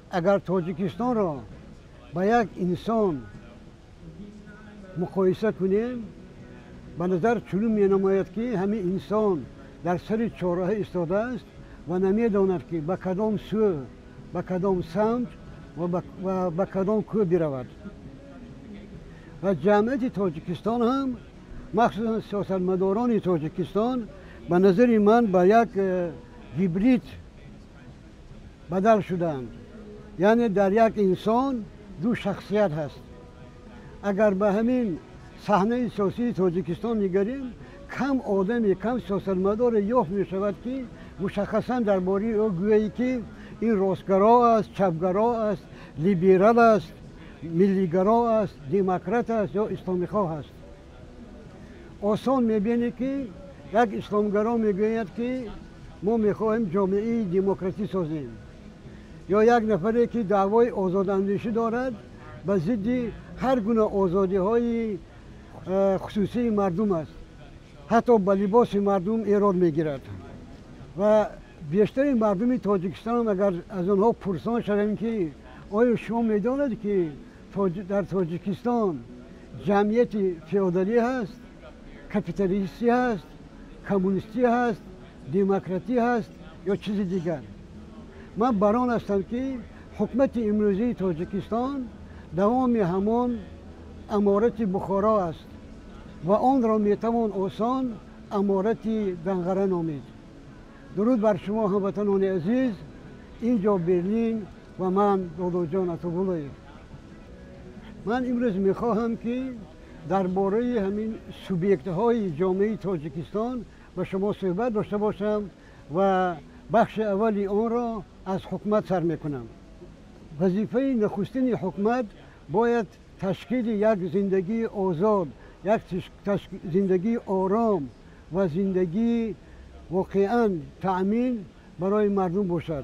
اگر تاجیکستان را با یک انسان مقایسه کنیم به نظر چنین می نماید که همین انسان در سر چهارراه ایستاده است و نمیداند که به کدام سو به کدام سمت و به کدام کو برود. و جمعیت تاجیکستان هم مخصوصا سیاستمداران تاجیکستان به نظر من به یک هیبرید بدل شدند، یعنی در یک انسان دو شخصیت هست. اگر به همین صحنه سیاسی تاجیکستان نگریم کم آدمی کم سیاستمدار یافت می شود که مشخصا درباره او گویی که این راستگرا است، چپگرا است، لیبرال است، ملیگرا است، دموکرات است یا اسلامی خواه است. آسان میبینی که یک اسلامگرا میگوید که ما میخواهیم جامعه دموکراتی سازیم، یا یک نفری که دعوای آزاداندیشی دارد به ضد هر گونه آزادی های خصوصی مردم است، حتی به لباس مردم ایراد میگیرد. و بیشتر مردم تاجیکستان اگر از آنها پرسان شدیم که آیا شما میدانید که در تاجیکستان جمعیت فئودالی هست، کپیتالیستی هست، کمونیستی هست، دموکراتی هست یا چیز دیگر؟ من بران هستم که حکومت امروزی تاجیکستان دوام همان امارت بخارا است و آن را میتوان آسان امارت دنغره نامید. درود بر شما هموطنان عزیز، اینجا برلین و من دادو جان اتابولوی. من امروز میخواهم که درباره همین سوبیکت های جامعه تاجیکستان با شما صحبت داشته باشم و بخش اولی آن را از حکومت سر میکنم. وظیفه نخستین حکومت باید تشکیل یک زندگی آزاد، یک زندگی آرام و زندگی واقعا تأمین برای مردم باشد.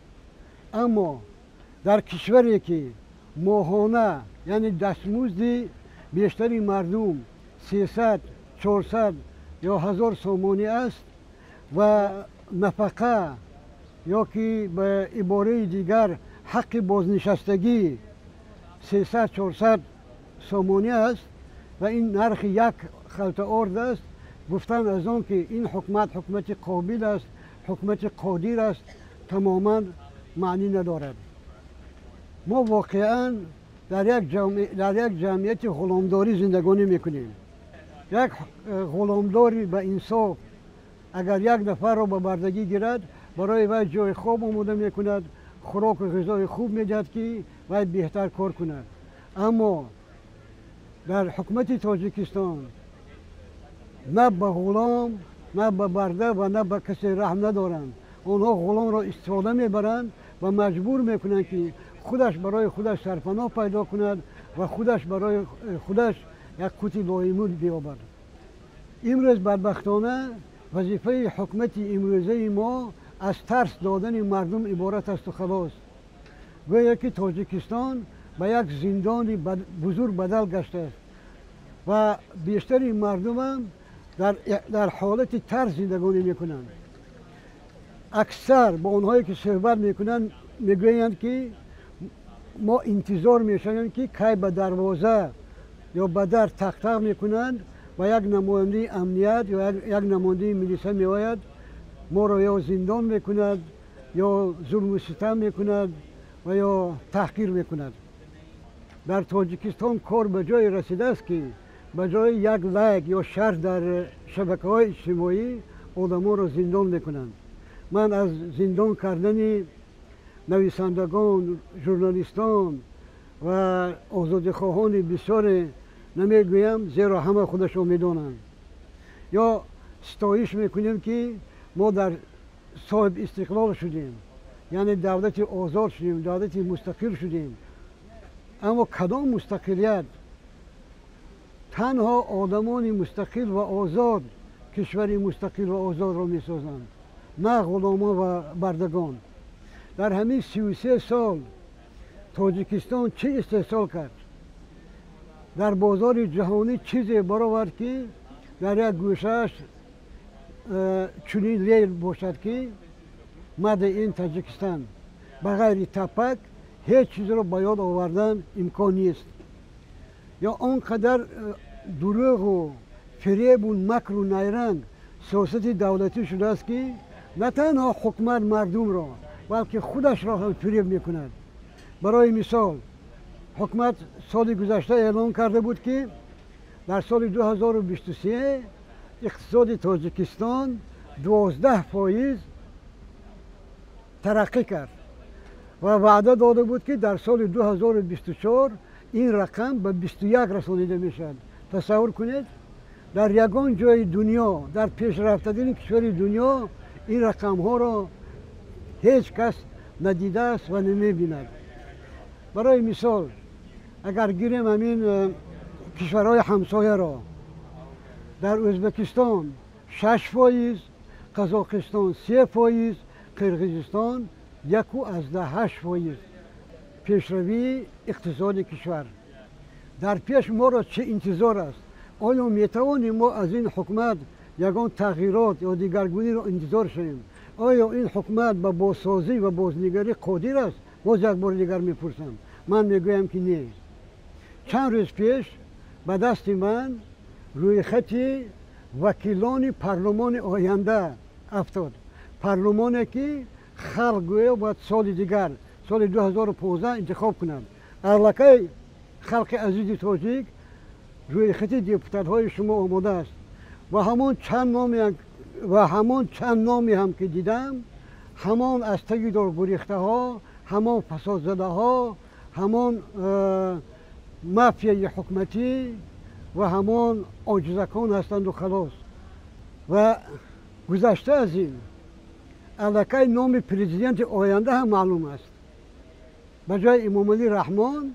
اما در کشوری که ماهانه یعنی دستمزد بیشتری مردم 300 400 یا 1000 سومانی است و نفقه یا که به عباره دیگر حق بازنشستگی 300 400 سومانی است و این نرخ یک خلط آرد است، گفتن از آن که این حکومت قابل است، حکومت قادر است، تماما معنی ندارد. ما واقعا در یک جمعیت غلامداری زندگانی میکنیم. یک غلامداری به انصاف اگر یک نفر را به بردگی گیرد برای وی جای خواب آماده میکند، خوراک و غذای خوب میدهد که وی بهتر کار کند. اما در حکومت تاجیکستان نه به غلام، نه به برده و نه به کسی رحم ندارند. آنها غلام را استفاده میبرند و مجبور میکنند که خودش برای خودش سرپناه پیدا کند و خودش برای خودش یک قوت لایمون بیابد. امروز بدبختانه وظیفه حکومت امروزه ما از ترس دادن مردم عبارت است و خلاص. گویا که تاجیکستان به یک زندان بزرگ بدل گشته است و بیشتر مردم هم در حالت ترس زندگانی میکنند. اکثر با اونهایی که صحبت میکنند میگویند که ما انتظار میشویم که کی به دروازه یا به در تق تق میکنند و یک نماینده امنیت یا یک نماینده ملیسا میآید ما را یا زندان میکند یا ظلم و ستم میکند و یا تحقیر میکند. در تاجیکستان کار به جای رسیده است که به جای یک لایک یا شرح در شبکه‌های اجتماعی آدم‌ها را زندان میکنند. من از زندان کردن نویسندگان، ژورنالیستان و آزادیخواهان بسیار نمیگویم، زیرا همه خودشون میدونند. یا ستایش میکنیم که ما در صاحب استقلال شدیم، یعنی دولت آزاد شدیم، دولت مستقل شدیم. اما کدام مستقلیت؟ تنها آدمان مستقل و آزاد کشوری مستقل و آزاد را میسازند، نه غلامان و بردگان. در همین 33 سال تاجیکستان چه استحصال کرد؟ در بازار جهانی چیزی برآورد که در یک گوشه‌اش چنین لیل باشد که مد این تاجیکستان بغیر تپک هیچ چیز رو به یاد آوردن امکان نیست. یا آنقدر دروغ و فریب و مکر و نیرنگ سیاست دولتی شده است که نه تنها حکومت مردم را بلکه خودش را هم فریب میکند. برای مثال حکومت سال گذشته اعلام کرده بود که در سال 2023 اقتصاد تاجیکستان 12% ترقی کرد و وعده داده بود که در سال 2024 این رقم به 21 رسانیده میشد. تصور کنید در یگان جای دنیا، در پیشرفته‌ترین کشور دنیا این رقم ها را هیچ کس ندیده است و نمیبیند. برای مثال اگر گیریم همین کشورهای همسایه را، در ازبکستان 6%، قزاقستان 3%، قرقیزستان 1.8% پیشروی اقتصاد کشور. در پیش ما را چه انتظار است؟ آیا میتوانیم ما از این حکومت یگان تغییرات یا دیگرگونی را انتظار شویم؟ آیا این حکومت به بازسازی و بازنگری قادر است؟ باز یک بار دیگر میپرسم. من میگویم که نه. چند روز پیش به دست من روی خط وکیلان پارلمان آینده افتاد. پارلمانی که خلق گویا باید سال دیگر سال 2015 انتخاب کنند. الکی خلق عزیز تاجیک روی خط دیپوتات های شما آماده است و همان چند نامی هم که دیدم، همان از تگیدار گریخته ها، همان فساد زده ها، همان مافیای حکومتی و همان عاجزکان هستند و خلاص. و گذشته از این الکی نام پرزیدنت آینده هم معلوم است. به جای امام علی رحمان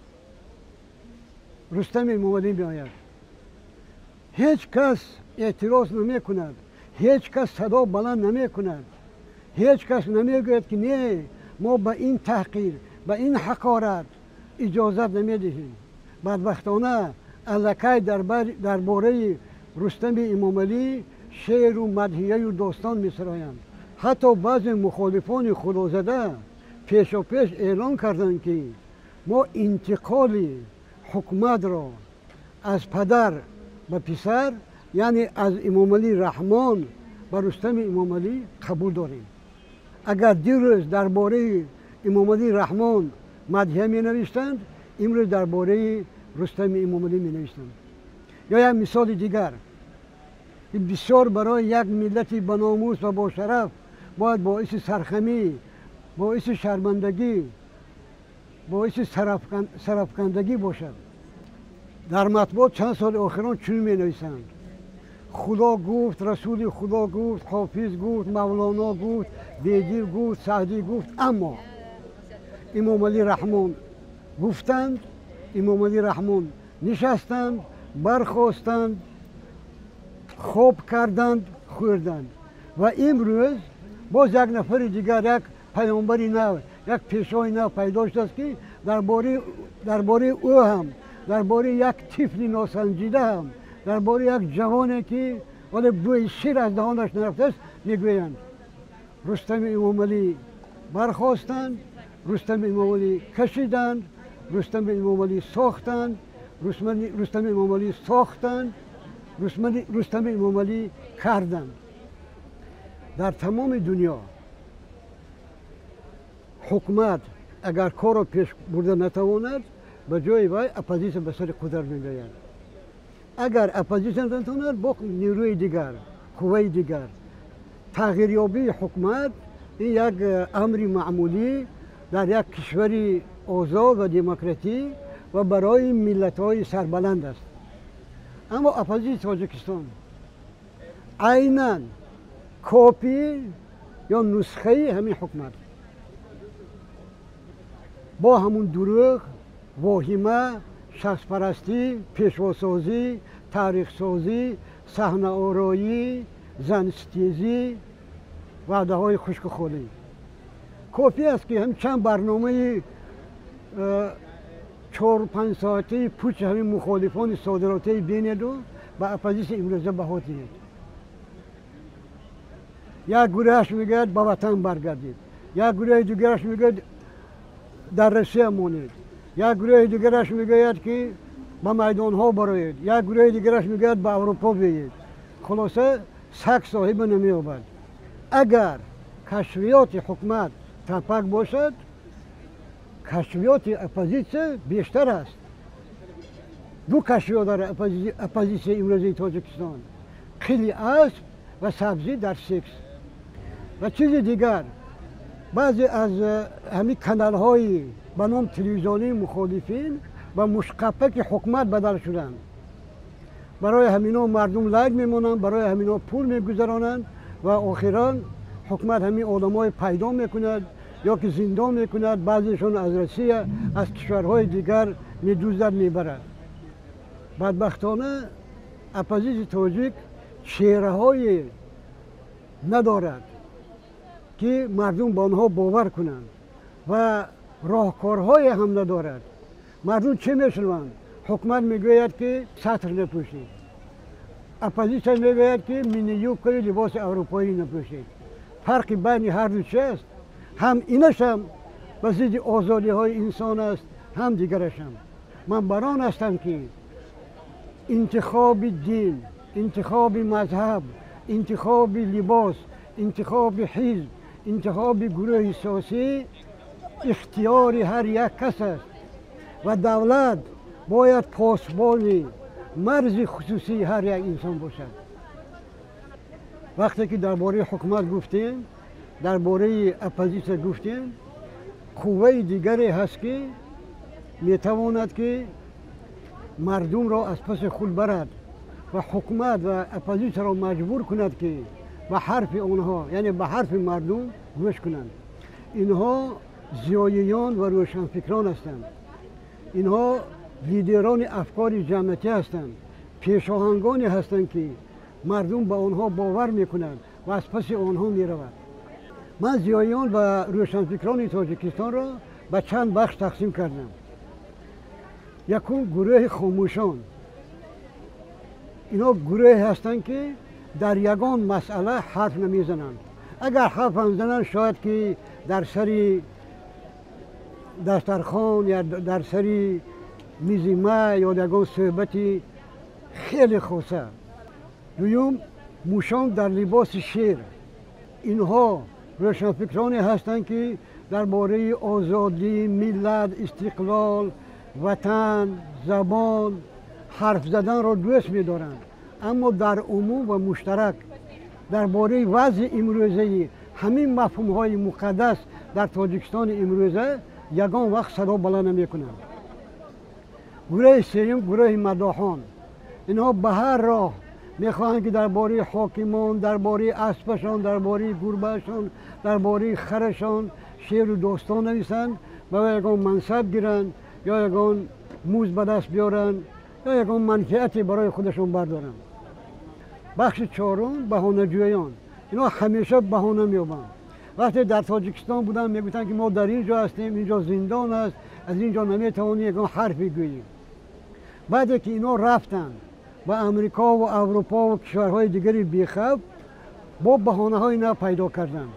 رستم امام علی می آید. هیچ کس اعتراض نمی کند، هیچ کس صدا بلند نمی کند، هیچ کس نمی گوید که نه ما به این تحقیر، به این حقارت اجازت نمی دهیم. بدبختانه الکی درباره رستم امام علی شعر و مدحیه و داستان می سرایند. حتی بعضی مخالفان خدازده پیش اعلان کردند که ما انتقال حکومت را از پدر به پسر، یعنی از امام علی رحمان به رستم امام علی قبول داریم. اگر دیروز درباره امام علی رحمان مدحیه می نوشتند، امروز درباره رستم امام علی می نوشتند. یا یک مثال دیگر، بسیار برای یک ملتی با ناموس و با شرف باید باعث سرخمی، باعث شرمندگی، باعث سرافکندگی باشد. در مطبوعات چند سال آخران چون می نویسند: خدا گفت، رسول خدا گفت، حافظ گفت، مولانا گفت، بیدی گفت، سعدی گفت. اما امام علی رحمان گفتند، امام علی رحمان نشستند، برخواستند، خوب کردند، خوردند. و امروز باز یک نفر دیگر، یک پیامبری نو، یک پیشوای نو پیدا شده است که درباره او هم، درباره یک طفل ناسنجیده هم، درباره یک جوانی که ولی بوی شیر از دهانش نرفته است میگویند. رستم امام علی برخواستند، رستم امام علی کشیدند، رستم امام علی ساختند، رستم امام علی ساختند، رستم امام علی کردند. در تمام دنیا حکومت اگر کار را پیش برده نتواند، به جای وی اپوزیسیون به سر قدرت می‌آید. اگر اپوزیسیون نتواند، با نیروی دیگر، قوه دیگر. تغییریابی حکومت این یک امر معمولی در یک کشور آزاد و دموکراتی و برای ملت‌های سربلند است. اما اپوزیسیون تاجیکستان عیناً کپی یا نسخه همین حکومت، با همون دروغ، واهمه، شخص پرستی، پیشواسازی، تاریخ سازی، صحنه آرایی، زن ستیزی، وعده های خشک خالی. کپی است که هم چند برنامه 4-5 ساعته پوچ همین مخالفان صادراتی بینید و به اپوزیسیون امروزه بها دهید. یک گروهش میگه به وطن برگردید، یک گروه دیگرش میگه در روسیه مونید، یک گروه دیگرش میگوید که به میدان ها برایید، یک گروه دیگرش میگوید به اروپا بیایید. خلاصه سگ صاحب نمییابد. اگر کشفیات حکومت تپک باشد، کشفیات اپوزیسیون بیشتر است. دو کشفیات داره اپوزیسیون امروزی تاجیکستان: قیلی اسب و سبزی در سکس. و چیز دیگر، بعضی از همین کانال های به نام تلویزیونی مخالفین و مشقفه حکومت بدل شدند. برای همینا مردم لایک میمونند، برای همینا پول میگذرانند و آخران حکومت همین آدمای پیدا میکند یا که زندان میکند، بعضیشون از روسیه از کشورهای دیگر میدوزد میبرد. بدبختانه اپوزیسیون تاجیک چهره های ندارد که مردم با آنها باور کنند و راهکارهای هم ندارد. مردم چه میشنوند؟ حکومت میگوید که سطر نپوشید، اپوزیسیون میگوید که مینیو کنید لباس اروپایی نپوشید. فرق بین هر دو چه است؟ هم اینش هم به ضد آزادی های انسان است، هم دیگرش هم. من بران هستم که انتخاب دین، انتخاب مذهب، انتخاب لباس، انتخاب حزب، انتخاب گروه سیاسی اختیار هر یک کس است و دولت باید پاسبان مرز خصوصی هر یک انسان باشد. وقتی که درباره حکومت گفتیم، درباره اپوزیسیون گفتیم، قوه دیگری هست که میتواند که مردم را از پس خود برد و حکومت و اپوزیسیون را مجبور کند که به حرف آنها، یعنی به حرف مردم گوش کنند. اینها زیاییان و روشنفکران هستند. اینها لیدران افکار جمعیتی هستند، پیشاهنگانی هستند که مردم به آنها باور میکنند و از پس آنها میرود. من زیاییان و روشنفکران تاجیکستان را به چند بخش تقسیم کردم. یکم گروه خاموشان. اینا گروه هستند که در یگان مسئله حرف نمیزنند. اگر حرف هم زنند شاید که در سری دسترخوان یا در سری میز می یا یگان صحبتی خیلی خاصه. دوم، موشان در لباس شیر. اینها روشنفکرانی هستند که درباره آزادی، ملت، استقلال، وطن، زبان حرف زدن را دوست می‌دارند، اما در عموم و مشترک درباره وضع امروزی همین مفهوم‌های مقدس در تاجیکستان امروزه یگان وقت صدا بلند نمی‌کنند. گروه سوم، گروه مداحان. اینها به هر راه میخواهند که درباره حاکمان، درباره اسبشان، درباره گربهشان، درباره خرشان شعر و داستان نویسند و یگان منصب گیرند یا یگان موز به دست بیارند یا یگان منفعتی برای خودشون بردارند. بخش چهارم، بهانه‌جویان. اینا همیشه بهانه می‌یابند. وقتی در تاجیکستان بودن میگفتن که ما در اینجا هستیم، اینجا زندان است، از اینجا نمیتوانیم یگان حرفی گوییم. بعد که اینا رفتن به امریکا و اروپا و کشورهای دیگری بیخب، با بهانه‌های اینا پیدا کردن.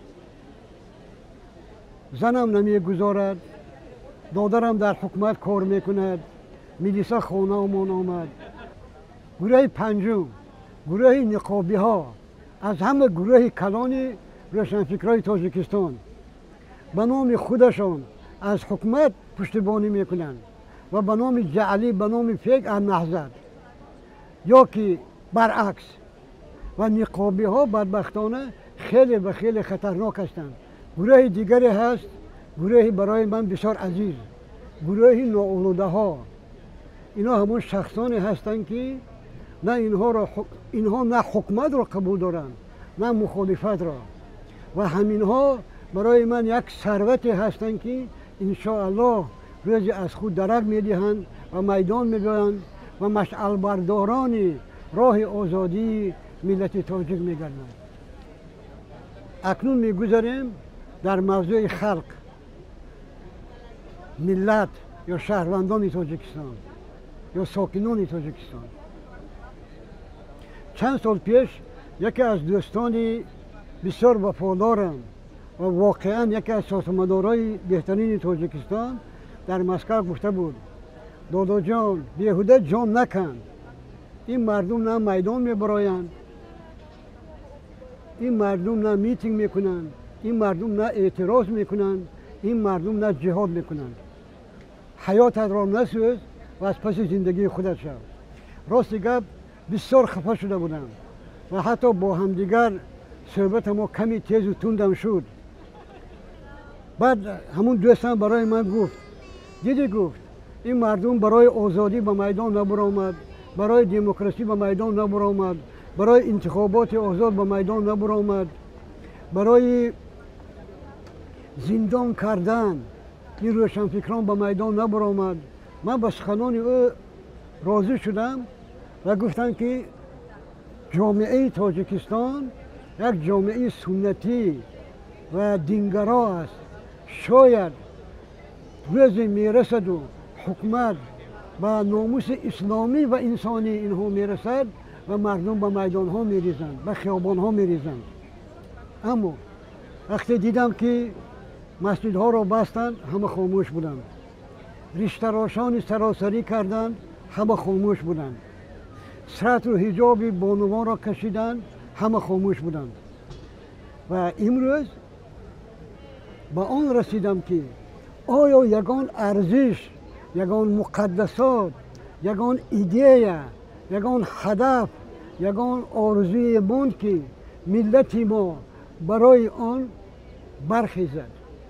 زنم نمیگذارد، دادرم در حکومت کار میکند، میلیسا خانه امان آمد. گروه پنجم، گروه نقابی ها، از همه گروه کلان روشنفکرای تاجیکستان به نام خودشان از حکومت پشتیبانی میکنند و به نام جعلی، به نام فکر از نهضت، یا که برعکس. و نقابی ها بدبختانه خیلی و خیلی خطرناک هستند. گروه دیگری هست، گروه برای من بسیار عزیز، گروه ناآلوده ها. اینا همون شخصانی هستند که نه اینها نه حکومت را قبول دارند نه مخالفت را، و همینها برای من یک ثروتی هستند که انشاءالله روزی از خود درک میدهند و میدان میگویند و مشعل برداران راه آزادی ملت تاجیک میگردند. اکنون میگذاریم در موضوع خلق، ملت یا شهروندان تاجیکستان یا ساکنان تاجیکستان. چند سال پیش یکی از دوستان بسیار وفادارم و واقعا یکی از سیاستمدارای بهترین تاجیکستان در مسکو گفته بود دادا جان بیهوده جان نکن، این مردم نه میدان میبرایند، این مردم نه میتینگ میکنند، این مردم نه اعتراض میکنند، این مردم نه جهاد میکنند. حیاتت را نسوز و از پس زندگی خودت شو. راست گپ بسیار خفه شده بودم و حتی با همدیگر صحبت ما کمی تیز و تندم شد. بعد همون دوستم برای من گفت دیدی گفت این مردم برای آزادی به میدان نبرآمد، برای دموکراسی به میدان نبرآمد، برای انتخابات آزاد به میدان نبرآمد، برای زندان کردن این روشنفکران به میدان نبرآمد. من به سخنان او راضی شدم و گفتم که جامعه تاجیکستان یک جامعه سنتی و دینگرا است. شاید روزی میرسد و حکومت به ناموس اسلامی و انسانی اینها میرسد و مردم به میدان ها میریزند، به خیابان ها میریزند. اما وقتی دیدم که مسجد ها را بستند همه خاموش بودند، ریشتراشان سراسری کردند همه خاموش بودند، سرت و حجاب بانوان را کشیدند همه خاموش بودند. و امروز به آن رسیدم که آیا یگان ارزش، یگان مقدسات، یگان ایده، یگان هدف، یگان آرزوی ماند که ملت ما برای آن برخیزد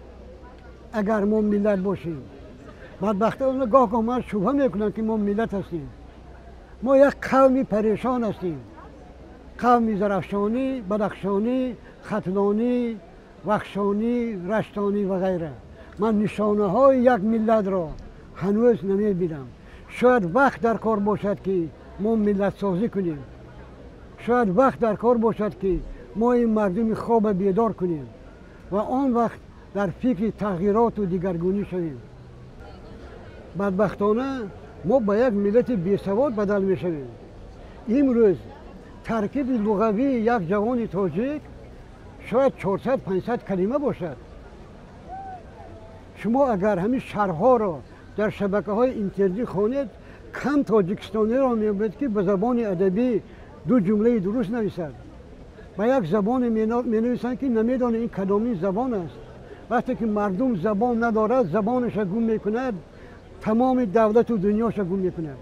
اگر ما ملت باشیم. بدبختانه گاه من شبهه میکنن که ما ملت هستیم. ما یک قومی پریشان هستیم، قومی زرفشانی، بدخشانی، ختلانی، وخشانی، رشتانی و غیره. من نشانه های یک ملت را هنوز نمیبینم. شاید وقت در کار باشد که ما ملت سازی کنیم، شاید وقت در کار باشد که ما این مردم خواب بیدار کنیم و آن وقت در فکر تغییرات و دیگرگونی شویم. بدبختانه ما به یک ملت بیسواد بدل می شویم. امروز ترکیب لغوی یک جوان تاجیک شاید 400-500 کلمه باشد. شما اگر همین شرح‌ها را در شبکه‌های اینترنتی خوانید کم تاجیکستانی را می‌بینید که به زبان ادبی دو جمله درست نویسد. به یک زبان می‌نویسند که نمی‌دانند این کدامین زبان است. وقتی که مردم زبان ندارد زبانش گم می‌کند، تمام دولت و دنیاش گم می‌کند.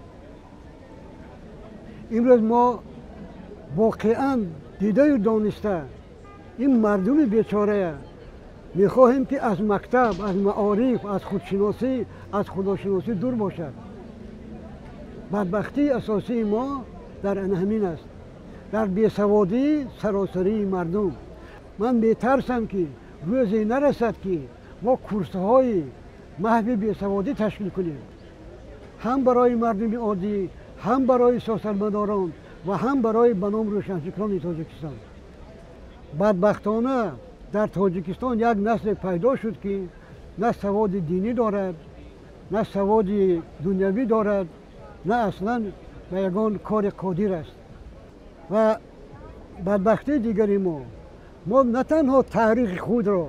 امروز ما واقعاً دیده و دانسته این مردم بیچاره میخواهیم که از مکتب، از معارف، از خودشناسی، از خداشناسی دور باشد. بدبختی اساسی ما در همین است، در بیسوادی سراسری مردم. من میترسم که روزی نرسد که ما کورس‌های محو بیسوادی تشکیل کنیم، هم برای مردم عادی، هم برای سیاستمداران و هم برای بنام روشنفکران تاجیکستان. بدبختانه در تاجیکستان یک نسل پیدا شد که نه سواد دینی دارد، نه سواد دنیوی دارد، نه اصلا به یگان کار قادر است. و بدبختی دیگری ما نه تنها تاریخ خود را،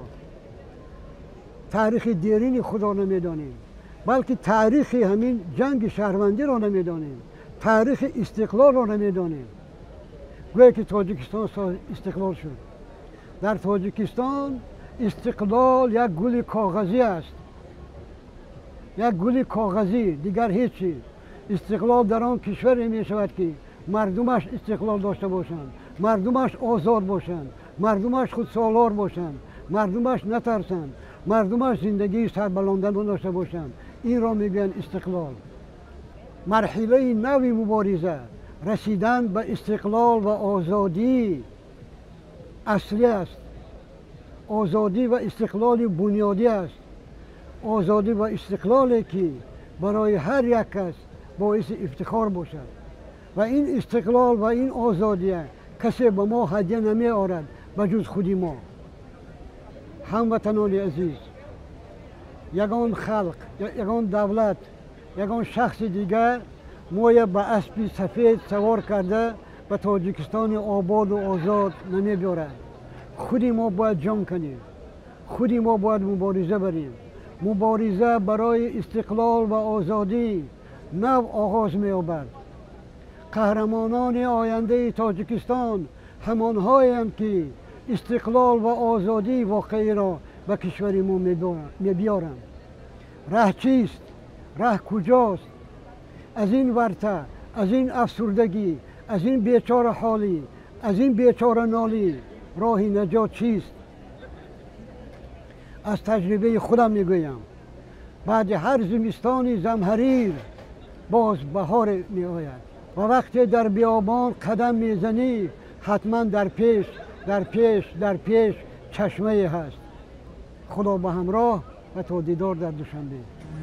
تاریخ دیرین خود را نمیدانیم، بلکه تاریخ همین جنگ شهروندی را نمیدانیم، تاریخ استقلال را نمیدانیم. گویا که تاجیکستان استقلال شد. در تاجیکستان استقلال یک گل کاغذی است، یک گل کاغذی، دیگر هیچی. استقلال در آن کشوری می شود که مردمش استقلال داشته باشند، مردمش آزاد باشند، مردمش خودسالار باشند، مردمش نترسند، مردمش زندگی سربلندان داشته باشند. این را میگن استقلال. مرحله نوی مبارزه رسیدن به استقلال و آزادی اصلی است. آزادی و استقلال بنیادی است. آزادی و استقلالی که برای هر یک کس باعث افتخار باشد. و این استقلال و این آزادی کسی به ما هدیه نمی آورد به جز خودی ما. هموطنان عزیز، یگان خلق، یگان دولت، یگان شخص دیگر ما به اسب سفید سوار کرده به تاجیکستان آباد و آزاد نمی بیارد. خودی ما باید جمع کنیم. خودی ما باید مبارزه بریم. مبارزه برای استقلال و آزادی نو آغاز می‌یابد. قهرمانان آینده تاجیکستان همانهایند که استقلال و آزادی واقعی را به کشور ما می‌بیارند. راه چیست؟ راه کجاست؟ از این ورطه، از این افسردگی، از این بیچاره حالی، از این بیچاره نالی راه نجات چیست؟ از تجربه خودم میگویم، بعد هر زمستانی زمهریر باز بهار می آید و وقتی در بیابان قدم میزنی حتما در پیش چشمه هست. خدا به همراه و تا دیدار در دوشنبه.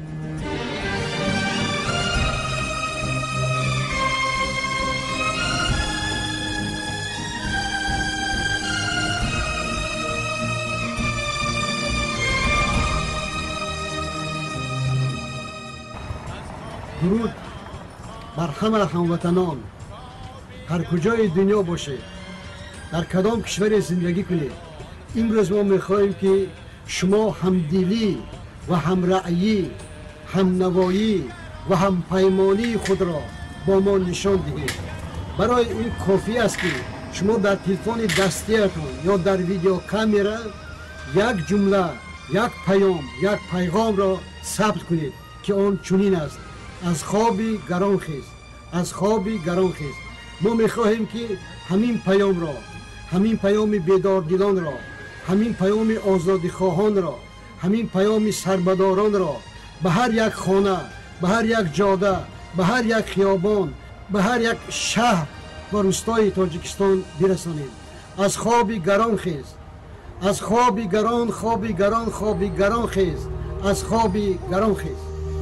درود بر همه هموطنان، هر کجای دنیا باشه، در کدام کشوری زندگی کنید. امروز ما میخواهیم که شما همدلی و همرأیی، همنوایی و همپیمانی خود را با ما نشان دهید. برای این کافی است که شما در تلفن دستیتون یا در ویدیو کامera یک جمله، یک پیام، یک پیغام را ثبت کنید که آن چنین است: از خوابی گران خیز، از خوابی گران خیز. ما میخواهیم که همین پیام را، همین پیام بیداردلان را، همین پیام آزادی خواهان را، همین پیام سربداران را به هر یک خانه، به هر یک جاده، به هر یک خیابان، به هر یک شهر و روستای تاجیکستان برسانیم. از خوابی گران خیز، از خوابی گران، خوابی گران، خوابی گران خیز، از خوابی گران خیز.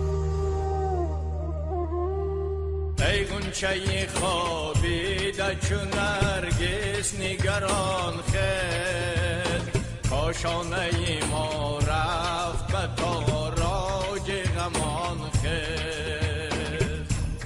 ای غنچه خوابیده چو نرگس نگران خیز، کاشانه ما رفت به تاراج غمان خیز.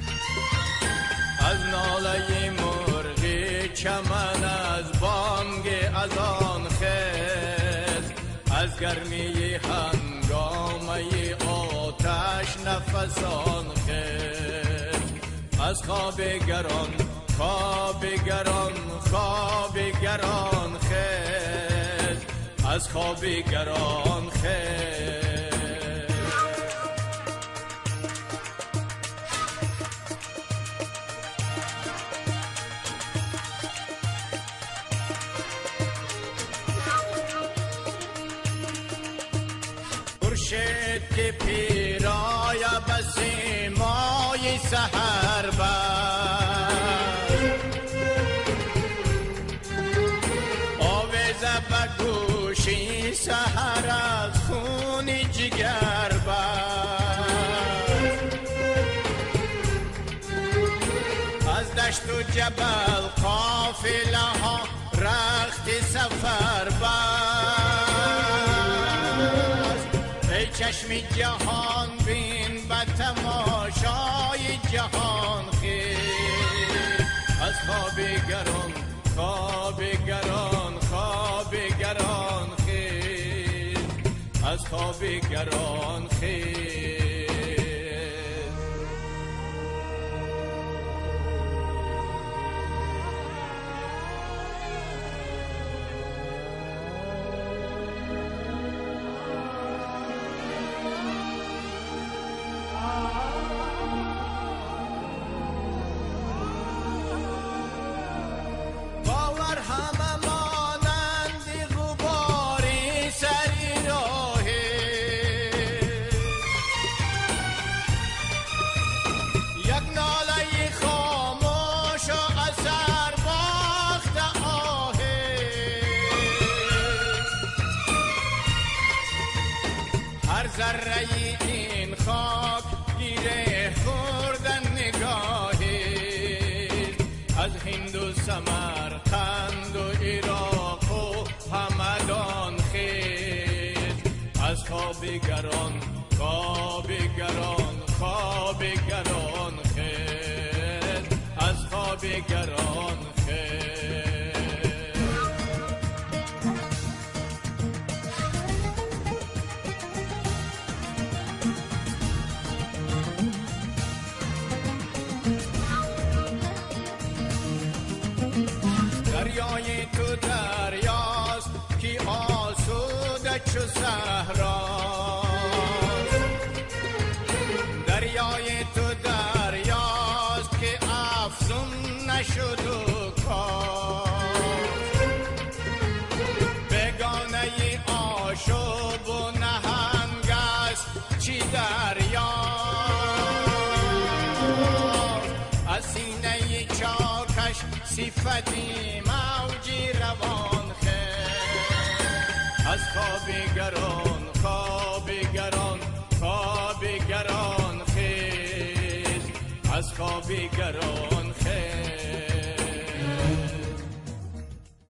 از ناله مرغی چمن، از بانگ اذان خیز، از گرمی هنگامه آتش نفسان خیز. از خواب گران، خواب گران، خواب گران خیز، از خواب گران خیز. خورشید که پیرای بسی مای سحر بر، آویزه به گوشی سحر از خون جگر بر. از دشت و جبل قافله ها رخت سفر بر. ای چشم جهان بین به تماشای جهان خیز. از خواب گران، خواب گران، خواب گران خیز، از خواب گران خیز. ذره این خاک گیره خوردن نگاهی، از هند و سمرقند و عراق و همدان خیز. از خواب گران، خواب گران، خواب گران خیز، از خواب گران خیز. دریای تو دریاست که آسوده چو صحراست. دریای تو دریاست که افزون نشد و کاست. بگانه آشوب و نهنگ است چی دریاست. از سینه چاکش صفتی موجی روان خیز. از خواب گران خواب گران خواب گران خیز. از خواب گران